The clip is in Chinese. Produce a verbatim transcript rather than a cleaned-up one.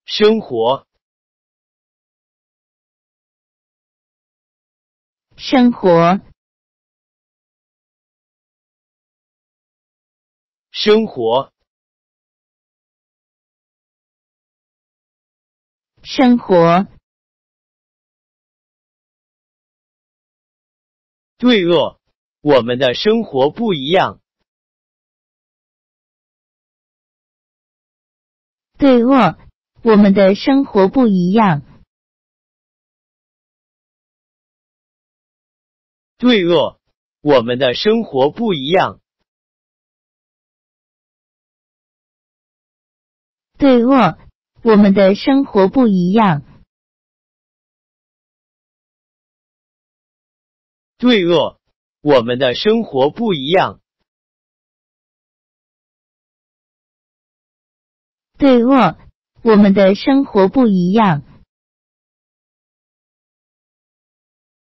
生活， 生活， 生活， 生活， 对恶，我们的生活不一样。 对恶，我们的生活不一样。 对恶，我们的生活不一样。 对恶，我们的生活不一样。 对恶，我们的生活不一样。 对恶，我们的生活不一样。